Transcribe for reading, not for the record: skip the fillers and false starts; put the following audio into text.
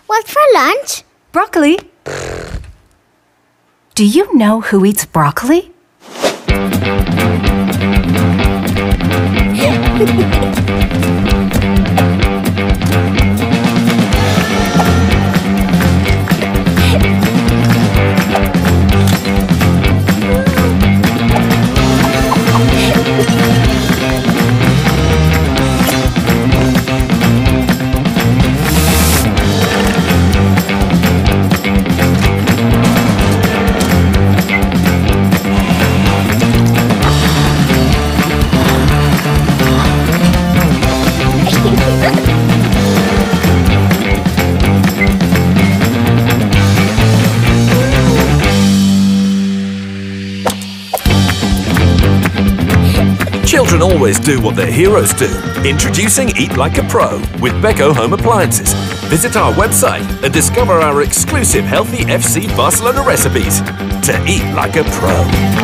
What for lunch? Broccoli. Do you know who eats broccoli? Children always do what their heroes do. Introducing Eat Like a Pro with Beko Home Appliances. Visit our website and discover our exclusive healthy FC Barcelona recipes to eat like a pro.